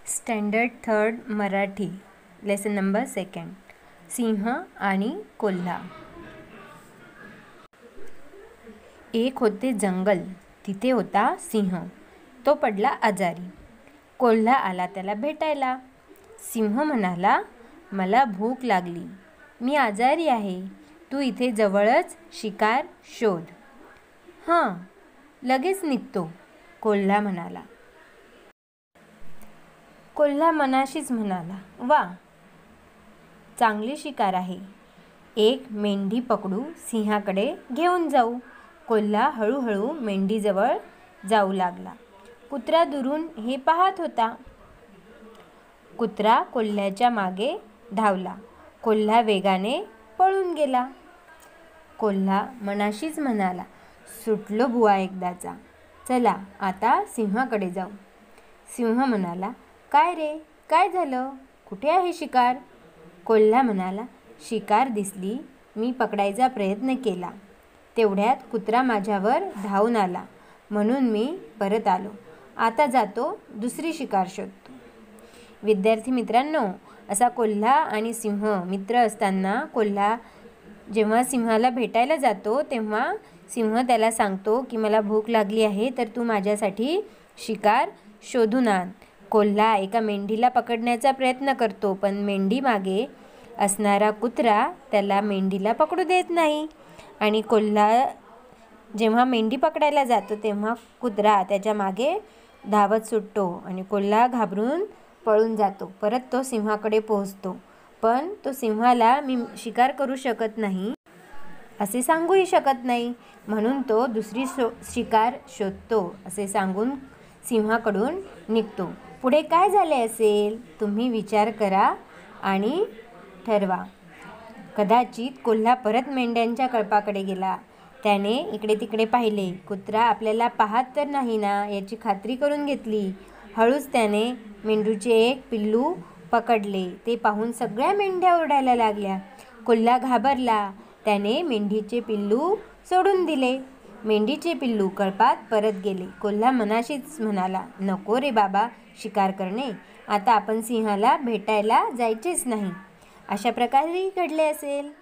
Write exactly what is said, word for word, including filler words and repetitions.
Standard third Marathi lesson number second. सिंह आणि कोल्हा. एक होते जंगल, तिथे होता सिंह. तो पडला आजारी. कोल्हा आला त्याला भेटायला. सिंह म्हणाला, मला भूक लागली, मी आजारी आहे, तू इथे जवळच शिकार शोध. हां, लगेच निघतो, कोल्हा म्हणाला. कोल्हा मनाशीच म्हणाला, वा, चांगली शिकार आहे. एक मेंढी पकडू, सिंहाकडे घेऊन जाऊ. कोल्हा हळूहळू मेंढीजवळ जाऊ लागला. कुत्रा दुरून हे पाहत होता. कुत्रा कोल्ह्याच्या मागे धावला. कोल्हा वेगाने पळून गेला. कोल्हा मनाशीच म्हणाला, सुटलो बुवा एकदाचा. चला आता सिंहाकडे जाऊ. सिंह म्हणाला, काय रे, काय झालं, कुठे आहे शिकार? कोल्हा म्हणाला, शिकार दिसली, मी पकडायचा प्रयत्न केला. तेवढ्यात कुत्रा माझ्यावर धावून आला, म्हणून मी परत आलो. आता जातो, दुसरी शिकार शोधतो. विद्यार्थी मित्रांनो, असा कोल्हा आणि सिंह मित्र असताना कोल्हा जेव्हा सिंहाला भेटायला जातो तेव्हा सिंह त्याला सांगतो की मला भूक लागली आहे, तर तू माझ्यासाठी शिकार शोधून आण. कोल्हा एका मेंढीला पकडण्याचा प्रयत्न करतो, पण मेंढी मागे असणारा कुत्रा त्याला मेंढीला पकडू देत नाही. आणि कोल्हा जेव्हा मेंढी पकडायला जातो तेव्हा कुत्रा त्याच्या मागे धावत सुटतो आणि कोल्हा घाबरून पळून जातो. परत तो सिंहाकडे पोहोचतो, पण तो सिंहाला मी शिकार करू शकत नाही असे सांगूही शकत नाही, म्हणून तो दुसरी शो शिकार शोधतो असे सांगून सिंहाकडून निघतो. पुढे काय झाले असेल तुम्ही विचार करा आणि ठरवा. कदाचित कोल्हा परत मेंढ्यांच्या कळपाकडे गेला. त्याने इकडे तिकडे पाहिले. कुत्रा आपल्याला पाहत तर नाही ना याची खात्री करून घेतली. हळूच त्याने मेंढूचे एक पिल्लू पकडले. ते पाहून सगळ्या मेंढ्या ओरडायला लागल्या. कोल्हा घाबरला. त्याने मेंढीचे पिल्लू सोडून दिले. मेंढीचे पिल्लू कळपात परत गेले. कोल्हा मनाशीच म्हणाला, नको रे बाबा शिकार करणे, आता आपण सिंहाला भेटायला जायचेच नाही. अशा प्रकारे घडले असेल.